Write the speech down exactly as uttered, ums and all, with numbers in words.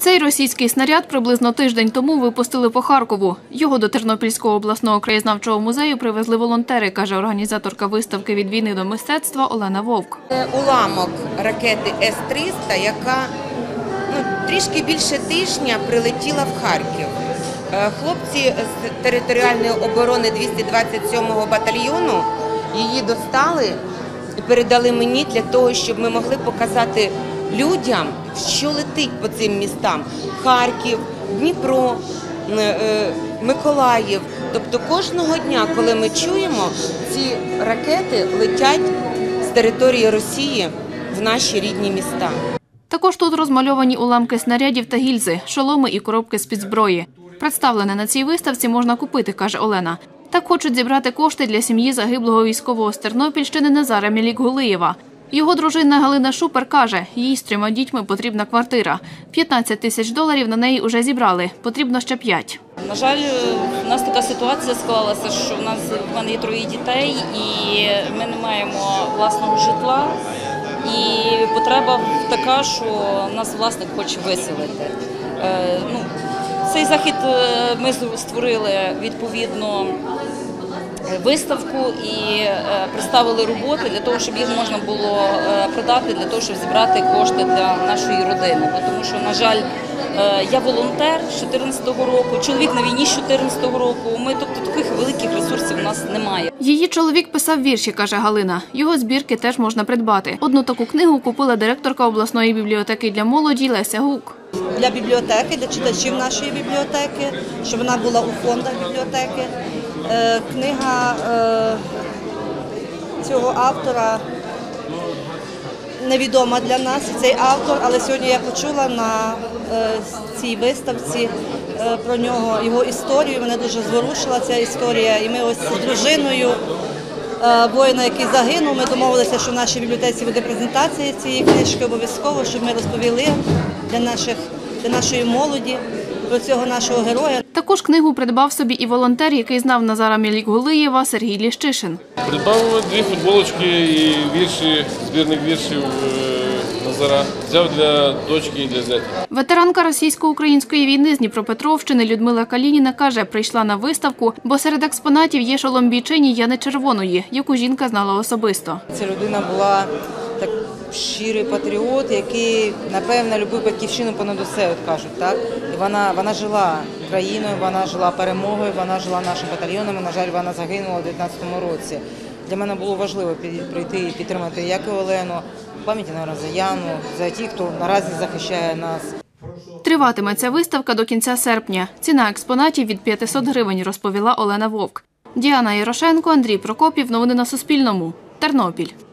Цей російський снаряд приблизно тиждень тому випустили по Харкову. Його до Тернопільського обласного краєзнавчого музею привезли волонтери, каже організаторка виставки «Від війни до мистецтва» Олена Вовк. Це уламок ракети С триста, яка ну, трішки більше тижня прилетіла в Харків. Хлопці з територіальної оборони двісті двадцять сьомого батальйону її достали і передали мені для того, щоб ми могли показати людям, що летить по цим містам. Харків, Дніпро, Миколаїв. Тобто кожного дня, коли ми чуємо, ці ракети летять з території Росії в наші рідні міста. Також тут розмальовані уламки снарядів та гільзи, шоломи і коробки з-під зброї. Представлене на цій виставці можна купити, каже Олена. Так хочуть зібрати кошти для сім'ї загиблого військового з Тернопільщини Назара Мілік-Гулиєва. Його дружина Галина Шупер каже, їй з трьома дітьми потрібна квартира. п'ятнадцять тисяч доларів на неї вже зібрали, потрібно ще п'ять. На жаль, у нас така ситуація склалася, що в нас в мене є троє дітей і ми не маємо власного житла. І потреба така, що нас власник хоче виселити. Е, ну, цей захід ми створили відповідно виставку і представили роботи для того, щоб їх можна було продати, для того, щоб зібрати кошти для нашої родини. Тому що, на жаль, я волонтер з чотирнадцятого року, чоловік на війні з чотирнадцятого року. Ми, тобто, таких великих ресурсів у нас немає. Її чоловік писав вірші, каже Галина. Його збірки теж можна придбати. Одну таку книгу купила директорка обласної бібліотеки для молоді Леся Гук. Для бібліотеки, для читачів нашої бібліотеки, щоб вона була у фондах бібліотеки. Книга цього автора невідома для нас, цей автор, але сьогодні я почула на цій виставці про нього, його історію. Мене дуже зворушила ця історія. І ми ось з дружиною воїна, який загинув, ми домовилися, що в нашій бібліотеці буде презентація цієї книжки обов'язково, щоб ми розповіли для, наших, для нашої молоді про цього нашого героя. Також книгу придбав собі і волонтер, який знав Назара Мілік-Гулиєва, Сергій Ліщишин. Придбав дві футболочки і вірші, збірник віршів Назара. Взяв для дочки і для зятя. Ветеранка російсько-української війни з Дніпропетровщини Людмила Калініна каже, прийшла на виставку, бо серед експонатів є шолом бійчині Яни Червоної, яку жінка знала особисто. Ця людина була так щирий патріот, який, напевно, любив батьківщину понад усе, от кажуть, так? І вона, вона жила країною, вона жила перемогою, вона жила нашим батальйоном, і, на жаль, вона загинула у дев'ятнадцятому році. Для мене було важливо прийти і підтримати як і Олену, пам'яті за Яну, за тих, хто наразі захищає нас. Триватиме ця виставка до кінця серпня. Ціна експонатів від п'ятисот гривень, розповіла Олена Вовк. Діана Ярошенко, Андрій Прокопів. Новини на Суспільному. Тернопіль.